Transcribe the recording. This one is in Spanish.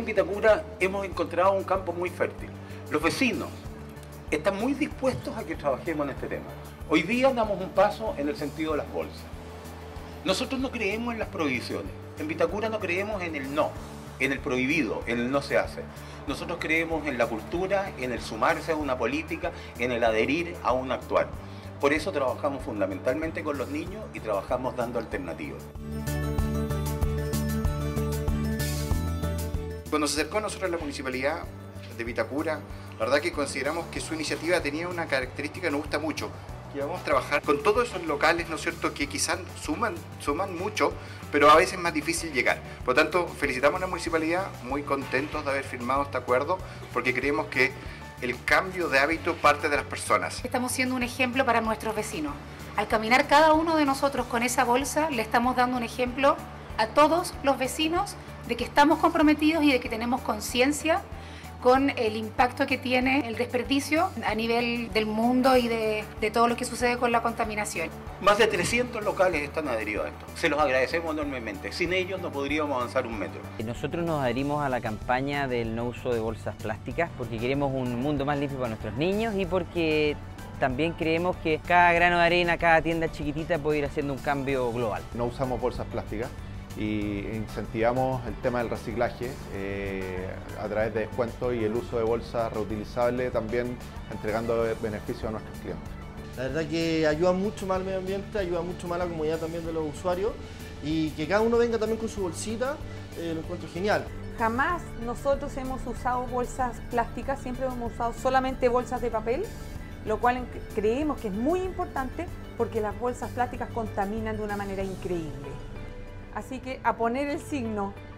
en Vitacura hemos encontrado un campo muy fértil. Los vecinos están muy dispuestos a que trabajemos en este tema. Hoy día damos un paso en el sentido de las bolsas. Nosotros no creemos en las prohibiciones. En Vitacura no creemos en el no, en el prohibido, en el no se hace. Nosotros creemos en la cultura, en el sumarse a una política, en el adherir a un actuar. Por eso trabajamos fundamentalmente con los niños y trabajamos dando alternativas. Cuando se acercó a nosotros la municipalidad de Vitacura, la verdad que consideramos que su iniciativa tenía una característica que nos gusta mucho, que vamos a trabajar con todos esos locales, ¿no es cierto?, que quizás suman mucho, pero a veces es más difícil llegar. Por lo tanto, felicitamos a la municipalidad, muy contentos de haber firmado este acuerdo, porque creemos que el cambio de hábito parte de las personas. Estamos siendo un ejemplo para nuestros vecinos. Al caminar cada uno de nosotros con esa bolsa, le estamos dando un ejemplo a todos los vecinos de que estamos comprometidos y de que tenemos conciencia con el impacto que tiene el desperdicio a nivel del mundo y de todo lo que sucede con la contaminación. Más de 300 locales están adheridos a esto. Se los agradecemos enormemente. Sin ellos no podríamos avanzar un metro. Nosotros nos adherimos a la campaña del no uso de bolsas plásticas porque queremos un mundo más limpio para nuestros niños y porque también creemos que cada grano de arena, cada tienda chiquitita puede ir haciendo un cambio global. No usamos bolsas plásticas y incentivamos el tema del reciclaje a través de descuentos y el uso de bolsas reutilizables, también entregando beneficios a nuestros clientes. La verdad que ayuda mucho más al medio ambiente, ayuda mucho más a la comunidad también de los usuarios y que cada uno venga también con su bolsita, lo encuentro genial. Jamás nosotros hemos usado bolsas plásticas, siempre hemos usado solamente bolsas de papel, lo cual creemos que es muy importante porque las bolsas plásticas contaminan de una manera increíble. Así que a poner el signo